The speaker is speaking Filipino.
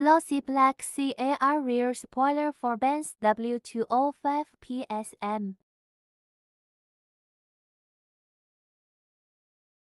Glossy black CAR rear spoiler for Benz W205 PSM.